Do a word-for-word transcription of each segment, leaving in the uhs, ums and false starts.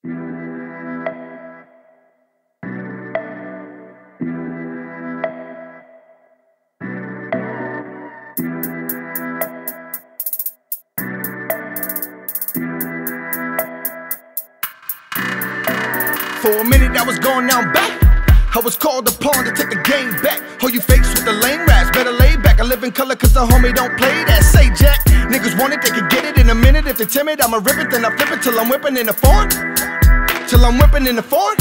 For a minute I was going down back. I was called upon to take the game back. Hold you fakes with the lame rats, better lay back. I live in color cause the homie don't play that. Say Jack, niggas want it, they can get it in a minute. If they're timid, I'ma rip it, then I flip it till I'm whipping in the foreign. Till I'm whipping in the foreign.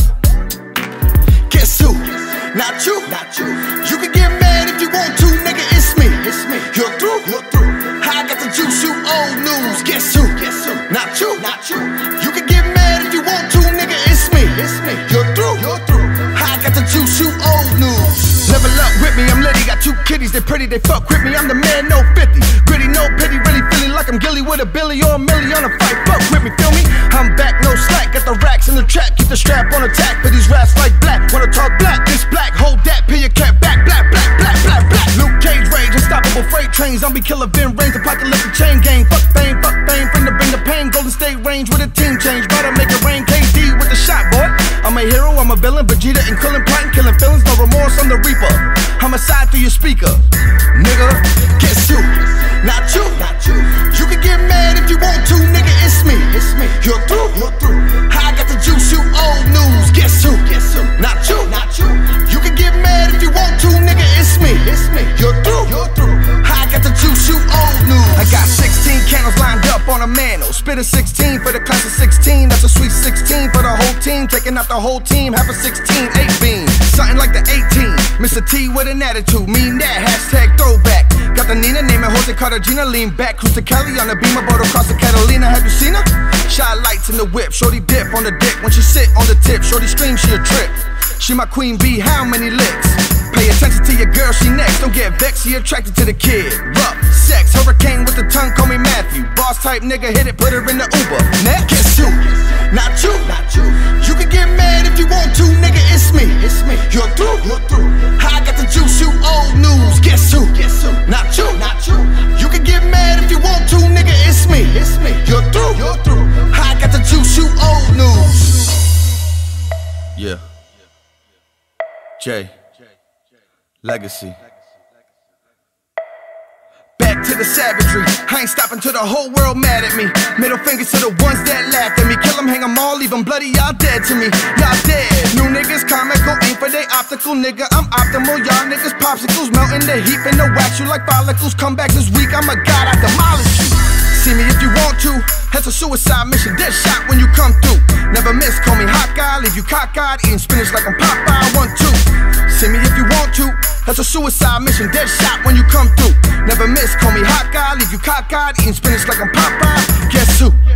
Guess who? Not you, not you. You can get mad if you want to, nigga, it's me. It's me. You're through, you're through. I got the juice, you old news. Guess who? Guess who? Not you, not you. You can get mad if you want to, nigga, it's me. It's me. You're through, you're through. I got the juice, you old news. Level up with me, I'm litty. Got two kitties, they pretty, they fuck with me. I'm the man, no fifty. Gritty, no pity, really feeling like I'm Gilly with a Billy or a Millie on a fight. Fuck with me, feel me? I'm back, no slack. Got the racks in the trap, keep the strap on attack. For these rats like black, wanna talk black, this black. Hold that, pin your cap back, black, black, black, black, black. Luke Cage rage, unstoppable freight trains. Zombie killer, Vin Range, apocalyptic chain gang. Fuck fame, fuck fame, from the bring the pain. Golden State range with a team change. Better make it rain, K D with the shot, boy. I'm a hero, I'm a villain, Vegeta and Krillin, plotting, killing feelings, no remorse, I'm the reaper. Homicide through your speaker, nigga. Guess who? Not you, not you. You can get mad if you want to, nigga, it's me. It's me. You're through, you're through. I got the juice, you old news. Guess who? Guess who? Not you, not you. You can get mad if you want to, nigga, it's me. It's me. You're through, you're through. I got the juice, you old news. I got sixteen candles lined up on a mantle. Spit a sixteen for the class of sixteen. That's a sweet sixteen for the whole team. Taking out the whole team, half a sixteen, eight beam. Something like the eighteen. Mister T with an attitude, mean that, hashtag throwback. Got the Nina, name it Jose Cartagena. Lean back, cruise to Cali on the beamer, boat across the Catalina. Have you seen her? Shine lights in the whip, shorty dip on the dick. When she sit on the tip, shorty scream, she a trip. She my queen bee, how many licks? Pay attention to your girl, she next. Don't get vexed, she attracted to the kid. Rough sex, hurricane with the tongue, call me Matthew. Boss type nigga, hit it, put her in the Uber. Next, guess who? Not you, not you. You can get mad if you want to, nigga, it's me. It's me. You're through, you're through. I got the juice, you old news. Guess who? Guess who? Not you, not you. You can get mad if you want to, nigga, it's me. It's me. You're through, you're through. I got the juice, you old news. Yeah. J. Legacy. Back to the savagery. I ain't stopping till the whole world mad at me. Middle fingers to the ones that laughed at me. Kill them, hang them all, leave them bloody, y'all dead to me. Y'all dead. New niggas comical, ain't for they optical, nigga. I'm optimal, y'all niggas popsicles. Melting the heat and the wax you like follicles. Come back this week, I'm a god, I demolish you. See me if you want to. That's a suicide mission, dead shot when you come through. Never miss, call me hot guy, leave you cockeyed, eating spinach like I'm Popeye, one, two. See me if you want to. That's a suicide mission, dead shot when you come through. Never miss, call me hot guy, leave you cockeyed, eating spinach like I'm Popeye. Guess who?